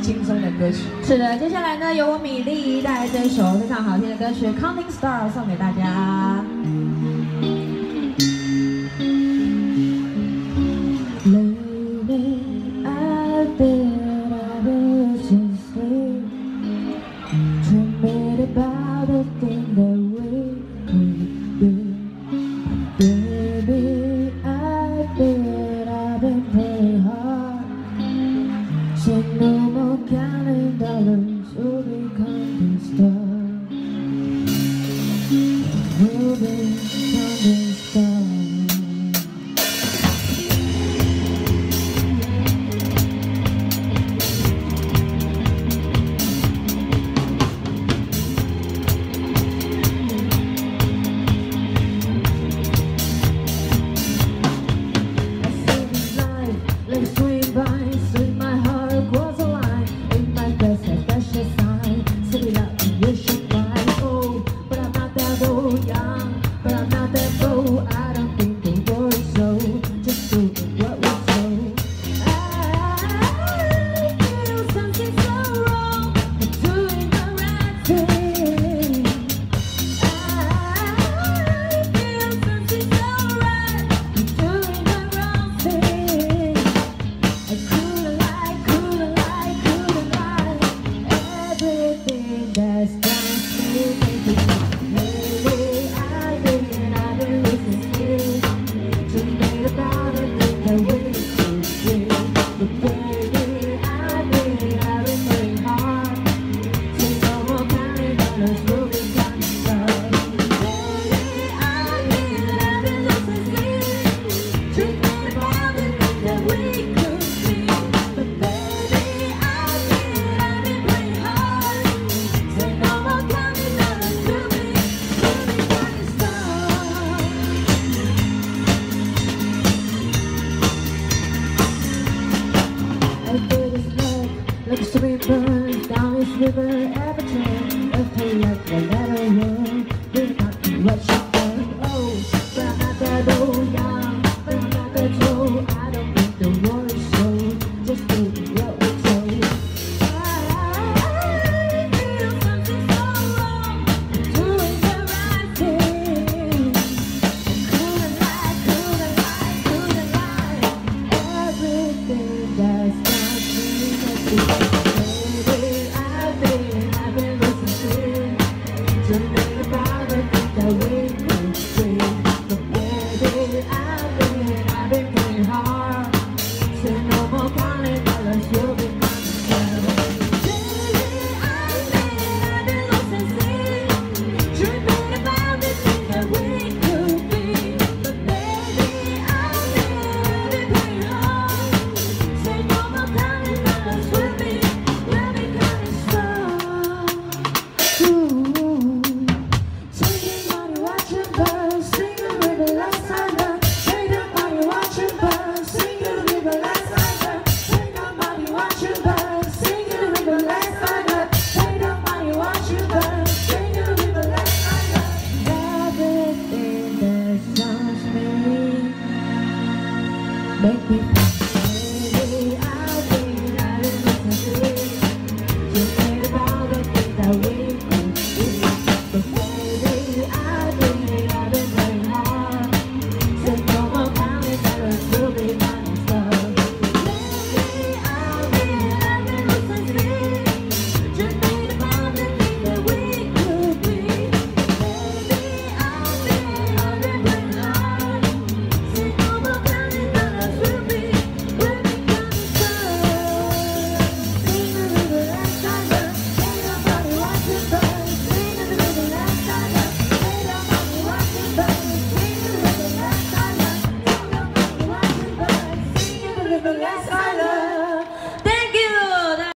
轻松的歌曲。 是的，接下来呢，由我米粒带来这首非常好听的歌曲《Counting Star》送给大家。About the thing that we could be, baby. I've been playing hard. So no more counting dollars, we'll be counting stars. We'll be counting stars. Like a stream burns down this river every turn. Earth like a letter run. We're not rushing.